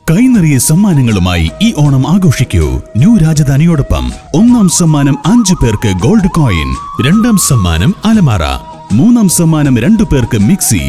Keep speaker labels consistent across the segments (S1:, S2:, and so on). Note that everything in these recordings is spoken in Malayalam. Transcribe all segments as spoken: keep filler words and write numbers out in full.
S1: കൈനിറിയ സമ്മാനങ്ങളുമായി ഈ ഓണം ആഘോഷിക്കൂ. ന്യൂ രാജധാനിയോടൊപ്പം ഒന്നാം സമ്മാനം അഞ്ചു പേർക്ക് ഗോൾഡ് കോയിൻ, രണ്ടാം സമ്മാനം അലമാര, മൂന്നാം സമ്മാനം രണ്ടു പേർക്ക് മിക്സി.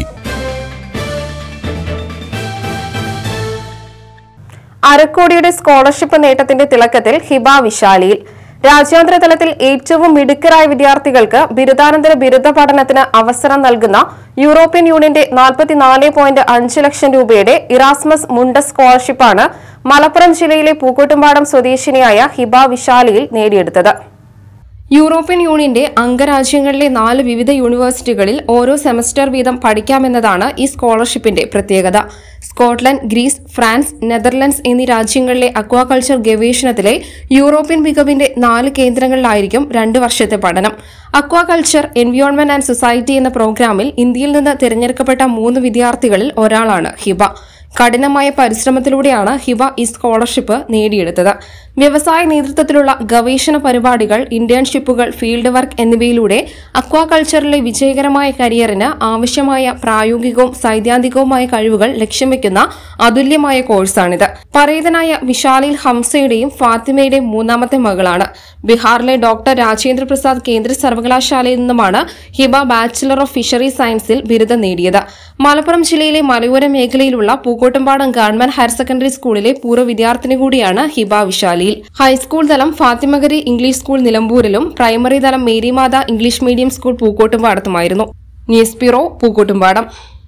S2: അരക്കോടിയുടെ സ്കോളർഷിപ്പ് നേട്ടത്തിന്റെ തിളക്കത്തിൽ ഹിബ വിശാലിയിൽ. രാജ്യാന്തര തലത്തിൽ ഏറ്റവും മിടുക്കരായ വിദ്യാർത്ഥികൾക്ക് ബിരുദാനന്തര ബിരുദ പഠനത്തിന് അവസരം നൽകുന്ന യൂറോപ്യൻ യൂണിയന്റെ നാൽപ്പത്തിനാല് പോയിന്റ് അഞ്ച് ലക്ഷം രൂപയുടെ ഇറാസ്മസ് മുണ്ടസ് സ്കോളർഷിപ്പാണ് മലപ്പുറം ജില്ലയിലെ പൂക്കോട്ടുംപാടം സ്വദേശിനിയായ ഹിബ വിശാലിയിൽ നേടിയെടുത്തത്. യൂറോപ്യൻ യൂണിയന്റെ അംഗരാജ്യങ്ങളിലെ നാല് വിവിധ യൂണിവേഴ്സിറ്റികളിൽ ഓരോ സെമസ്റ്റർ വീതം പഠിക്കാമെന്നതാണ് ഈ സ്കോളർഷിപ്പിന്റെ പ്രത്യേകത. സ്കോട്ട്ലൻഡ്, ഗ്രീസ്, ഫ്രാൻസ്, നെതർലൻഡ്സ് എന്നീ രാജ്യങ്ങളിലെ അക്വാകൾച്ചർ ഗവേഷണത്തിലെ യൂറോപ്യൻ മികവിന്റെ നാല് കേന്ദ്രങ്ങളിലായിരിക്കും രണ്ട് വർഷത്തെ പഠനം. അക്വാകൾച്ചർ, എൻവിയോൺമെന്റ് ആൻഡ് സൊസൈറ്റി എന്ന പ്രോഗ്രാമിൽ ഇന്ത്യയിൽ നിന്ന് തിരഞ്ഞെടുക്കപ്പെട്ട മൂന്ന് വിദ്യാർത്ഥികളിൽ ഒരാളാണ് ഹിബ. കഠിനമായ പരിശ്രമത്തിലൂടെയാണ് ഹിബ ഈ സ്കോളർഷിപ്പ് നേടിയെടുത്തത്. വ്യവസായ നേതൃത്വത്തിലുള്ള ഗവേഷണ പരിപാടികൾ, ഇന്റേൺഷിപ്പുകൾ, ഫീൽഡ് വർക്ക് എന്നിവയിലൂടെ അക്വാകൾച്ചറിലെ വിജയകരമായ കരിയറിന് ആവശ്യമായ പ്രായോഗികവും സൈദ്ധാന്തികവുമായ കഴിവുകൾ ലക്ഷ്യം വെക്കുന്ന അതുല്യമായ കോഴ്സാണിത്. പരേതനായ വിശാലിൽ ഹംസയുടെയും ഫാത്തിമയുടെയും മൂന്നാമത്തെ മകളാണ്. ബീഹാറിലെ ഡോക്ടർ രാജേന്ദ്ര പ്രസാദ് കേന്ദ്ര സർവകലാശാലയിൽ നിന്നുമാണ് ഹിബ ബാച്ചിലർ ഓഫ് ഫിഷറി സയൻസിൽ ബിരുദം നേടിയത്. മലപ്പുറം ജില്ലയിലെ മലയോര മേഖലയിലുള്ള പൂക്കോട്ടുംപാടം ഗവൺമെന്റ് ഹയർ സെക്കൻഡറി സ്കൂളിലെ പൂർവ്വ വിദ്യാർത്ഥിനി കൂടിയാണ് ഹിബ വിശാലിയിൽ. ഹൈസ്കൂൾ തലം ഫാത്തിമഗരി ഇംഗ്ലീഷ് സ്കൂൾ നിലമ്പൂരിലും പ്രൈമറി തലം Marymatha English medium school പൂക്കോട്ടുംപാടത്തുമായിരുന്നു. News bureau, Pookkottumpadam.